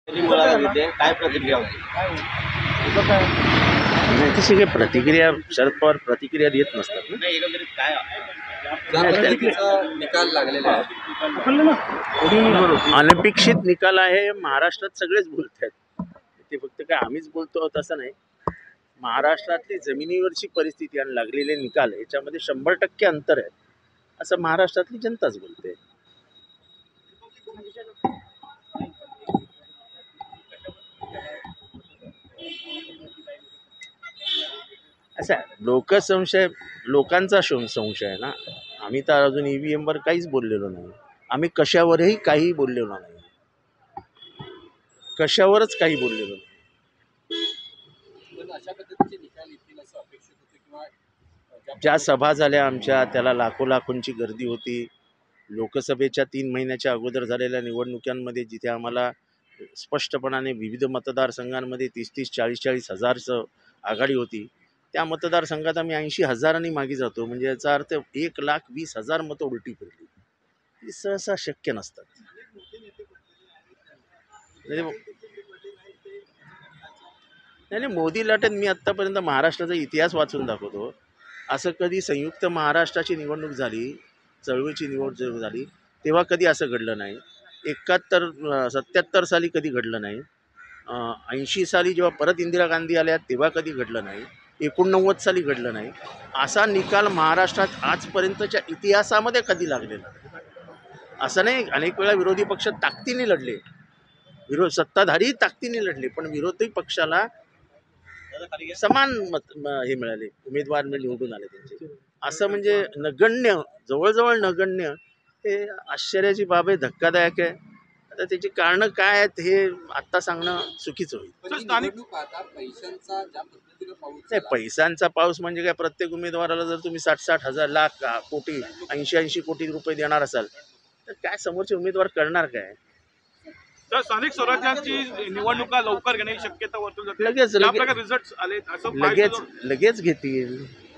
काय प्रतिक्रिया होती? नाही तशी काही प्रतिक्रिया शरद पवार प्रतिक्रिया देत नसतात ना. नाही, एकंदरीत काय ज्या पद्धतीचा निकाल लागलेला आहे, अनपेक्षित निकाल आहे. महाराष्ट्रात सगळेच बोलत आहेत. ते फक्त काय आम्हीच बोलतो तसं नाही. महाराष्ट्रातली जमिनीवरची परिस्थिती आणि लागलेले निकाल याच्यामध्ये 100% अंतर आहे असं महाराष्ट्रातली जनताच बोलते. असं लोकसंशय लोकांचा संशय आहे ना. आम्ही तर अजून EVM वर काहीच बोललेलो नाही. आम्ही कशावरही काही बोललेलो नाही. कशावरच काही बोललेलो नाही. पण अशा पद्धतीचे निकाल येतील असं अपेक्षित होते किंवा ज्या सभा झाल्या आमच्या त्याला लाखोंची गर्दी होती. लोकसभेच्या 3 महिन्याच्या अगोदर झालेल्या निवडणुकांमध्ये जिथे आम्हाला स्पष्टपणाने विविध मतदारसंघांमध्ये 30-30, 40-40 हजारचं आघाडी होती, त्या मतदारसंघात आम्ही 80,000 मागे जातो. म्हणजे याचा अर्थ 1,20,000 मतं उलटी फिरली. ही सहसा शक्य नसतात. नाही मोदी लाटेत मी आत्तापर्यंत महाराष्ट्राचा इतिहास वाचून दाखवतो. असं कधी संयुक्त महाराष्ट्राची निवडणूक झाली, चळवळीची निवडणूक झाली तेव्हा कधी असं घडलं नाही. 77 साली कधी घडलं नाही. 80 साली जेव्हा परत इंदिरा गांधी आल्या तेव्हा कधी घडलं नाही. 89 साली घडलं नाही. असा निकाल महाराष्ट्रात आजपर्यंतच्या इतिहासामध्ये कधी लागलेला नाही. असं नाही, अनेक वेळा विरोधी पक्ष ताकदीने लढले, सत्ताधारी ताकदीने लढले, पण विरोधी पक्षाला समान हे मिळाले, उमेदवार निवडून आले त्यांचे. असं म्हणजे नगण्य, जवळजवळ नगण्य. हे आश्चर्याची बाब आहे, धक्कादायक आहे. आता त्याची कारणं काय आहेत हे आत्ता सांगणं चुकीचं होईल. नाही, पैशांचा पाऊस म्हणजे काय? प्रत्येक उमेदवाराला जर तुम्ही 60-60 हजार, लाख, कोटी, 80-80 कोटी रुपये देणार असाल तर काय समोरचे उमेदवार करणार काय? तर स्थानिक स्वराज्याची निवडणुका लवकर घेण्याची शक्यता वर्तवली जाते. लगेच रिझल्ट आले असं लगेच घेतील.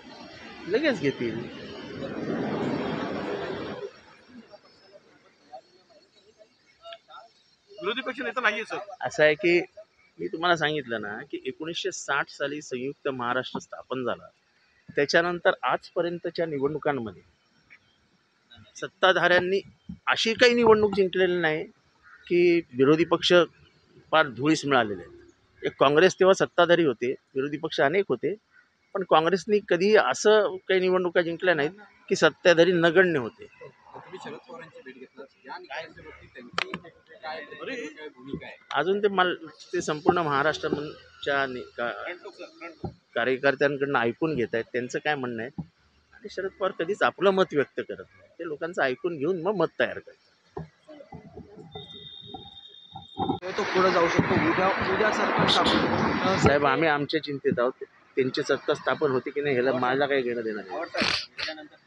विरोधी पक्ष नेता नाहीये सर. असं आहे की मी तुम्हाला सांगितलं ना की 1960 साली संयुक्त महाराष्ट्र स्थापन झाला. त्याच्यानंतर आजपर्यंतच्या निवडणुकांमध्ये सत्ताधाऱ्यांनी अशी काही निवडणूक जिंकलेली नाही की विरोधी पक्ष फार धुळीस मिळालेले आहेत. एक काँग्रेस तेव्हा सत्ताधारी होते, विरोधी पक्ष अनेक होते, पण काँग्रेसनी कधी असं काही निवडणुका जिंकल्या नाहीत की सत्ताधारी नगण्य होते. शरद पवारांची भेट घेतला, या निकालाच्या बाबतीत त्यांची काय भूमिका आहे? अजून ते संपूर्ण महाराष्ट्राच्या कार्यकर्त्यांकडून ऐकून घेत आहेत त्यांचं काय म्हणणं आहे. आणि शरद पवार कधीच आपलं मत व्यक्त करत नाही. ते लोकांचं ऐकून घेऊन मग मत तयार करतात. तो पुढे जाऊ शकतो. उद्या सरकार स्थापन. साहेब, आम्ही आमच्या चिंतेत आहोत. त्यांची सत्ता स्थापन होती की नाही ह्याला मला काही घेणं देणं नाही.